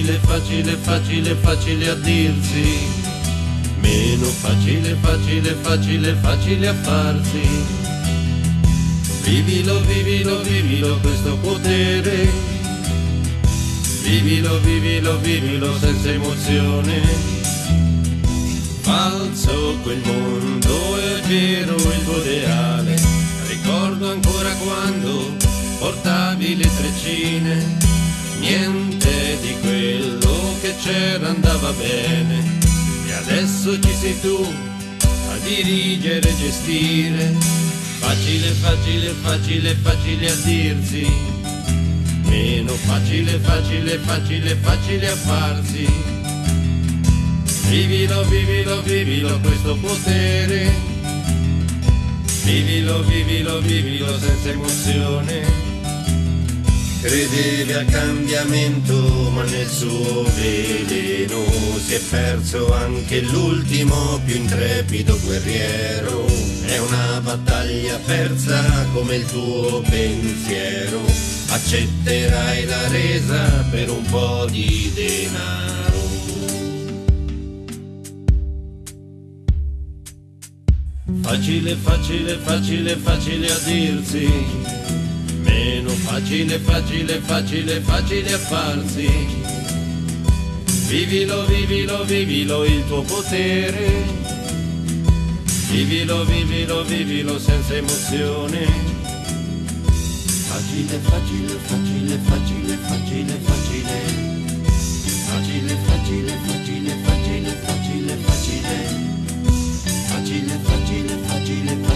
facile, facile, facile, facile a dirsi, meno facile, facile, facile, facile a farsi. Vivilo, vivilo, vivilo questo potere, vivilo, vivilo, vivilo senza emozione. Falso quel mondo, è vero il tuo ideale. Ricordo ancora quando portavi le treccine, niente di quello che c'era andava bene. E adesso ci sei tu a dirigere e gestire. Facile, facile, facile, facile a dirsi, meno facile, facile, facile, facile a farsi. Vivilo, vivilo, vivilo questo potere, vivilo, vivilo, vivilo senza emozione. Credevi al cambiamento, ma nel suo veleno si è perso anche l'ultimo più intrepido guerriero. È una battaglia persa come il tuo pensiero. Accetterai la resa per un po' di denaro. Facile, facile, facile, facile a dirsi, meno facile, facile, facile, facile a farsi. Vivilo, vivilo, vivilo il tuo potere, vivilo, vivilo, vivilo senza emozione. Facile, facile, facile, facile, facile, facile, facile, facile, facile, facile, facile, facile, facile, facile, facile,